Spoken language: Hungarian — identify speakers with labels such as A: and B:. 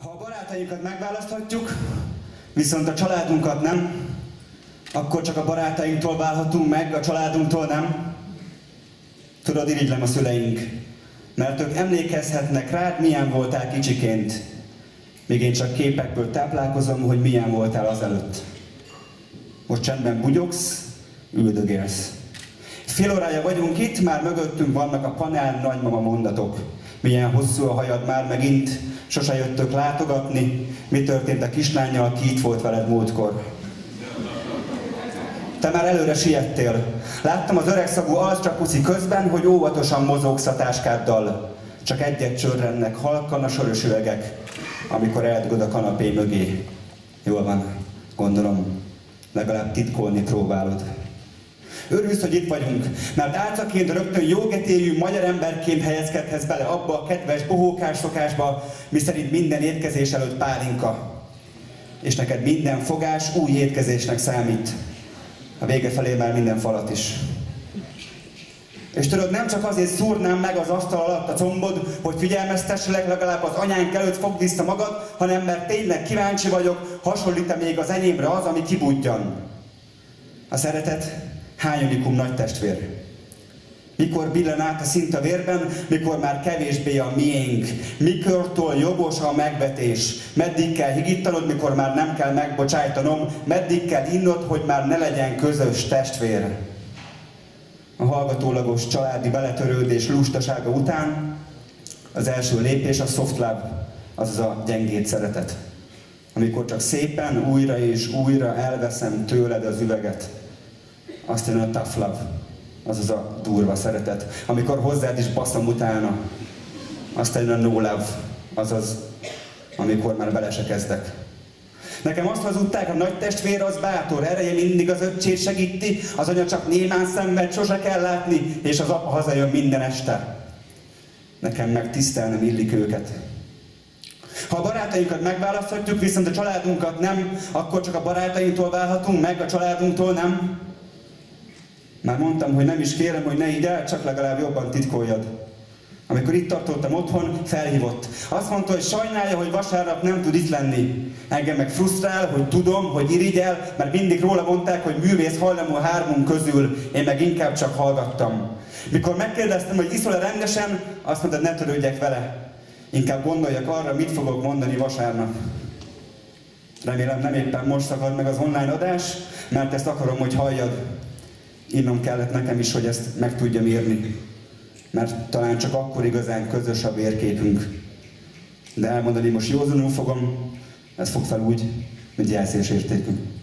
A: Ha a barátainkat megválaszthatjuk, viszont a családunkat nem, akkor csak a barátainktól válhatunk meg, a családunktól nem. Tudod, irigylem a szüleink, mert ők emlékezhetnek rád, milyen voltál kicsiként, míg én csak képekből táplálkozom, hogy milyen voltál azelőtt. Most csendben bugyogsz, üldögélsz. Fél órája vagyunk itt, már mögöttünk vannak a panel nagymama mondatok. Milyen hosszú a hajad már megint, sose jöttök látogatni, mi történt a kislánnyal, ki itt volt veled múltkor. Te már előre siettél. Láttam az öregszagú alscsapuszi közben, hogy óvatosan mozogsz a táskáddal. Csak egyet csörrennek halkan a sörös üvegek, amikor eldugod a kanapé mögé. Jól van, gondolom, legalább titkolni próbálod. Örülsz, hogy itt vagyunk, mert álcaként rögtön jógetérjű magyar emberként helyezkedhetsz bele abba a kedves bohókás szokásba, miszerint minden étkezés előtt pálinka. És neked minden fogás új étkezésnek számít. A vége felé már minden falat is. És tudod, nem csak azért szúrnám meg az asztal alatt a combod, hogy figyelmeztesselek, legalább az anyánk előtt fogd vissza magad, hanem mert tényleg kíváncsi vagyok, hasonlít-e még az enyémre az, ami kibudjan. A szeretet hányadikum nagy testvér? Mikor billen át a szint a vérben, mikor már kevésbé a miénk? Mikortól jogos a megvetés? Meddig kell higítanod, mikor már nem kell megbocsájtanom? Meddig kell innod, hogy már ne legyen közös testvér? A hallgatólagos családi beletörődés lustasága után az első lépés a soft love, azaz a gyengéd szeretet. Amikor csak szépen újra és újra elveszem tőled az üveget. Aztán a tough love, azaz a durva szeretet. Amikor hozzád is baszom utána. Aztán a no love, azaz amikor már bele se kezdek. Nekem azt hazudták, a nagy testvér az bátor, ereje mindig az öccsét segíti, az anya csak némán szenved, sose kell látni, és az apa hazajön minden este. Nekem meg tisztelnem illik őket. Ha a barátainkat megválaszthatjuk, viszont a családunkat nem, akkor csak a barátainktól válhatunk meg, a családunktól nem. Már mondtam, hogy nem is kérem, hogy ne idd el, csak legalább jobban titkoljad. Amikor itt tartottam otthon, felhívott. Azt mondta, hogy sajnálja, hogy vasárnap nem tud itt lenni. Engem meg frusztrál, hogy tudom, hogy irigyel, mert mindig róla mondták, hogy művész hajlamú a hármunk közül, én meg inkább csak hallgattam. Mikor megkérdeztem, hogy iszol-e rendesen, azt mondta, ne törődjek vele. Inkább gondoljak arra, mit fogok mondani vasárnap. Remélem nem éppen most szakad meg az online adás, mert ezt akarom, hogy halljad. Innom kellett nekem is, hogy ezt meg tudjam írni. Mert talán csak akkor igazán közös a vérképünk. De elmondani most józanul fogom, ez fog fel úgy, mint jelzésértékű.